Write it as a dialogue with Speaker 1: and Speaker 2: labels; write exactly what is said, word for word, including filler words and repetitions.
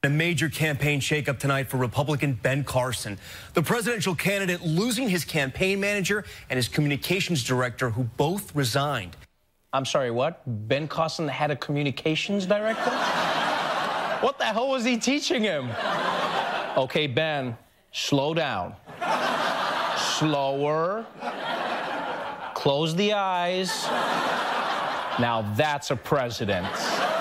Speaker 1: A major campaign shakeup tonight for Republican Ben Carson, the presidential candidate losing his campaign manager and his communications director, who both resigned.
Speaker 2: I'm sorry, what? Ben Carson had a communications director? What the hell was he teaching him? Okay, Ben, slow down. Slower. Close the eyes. Now that's a president.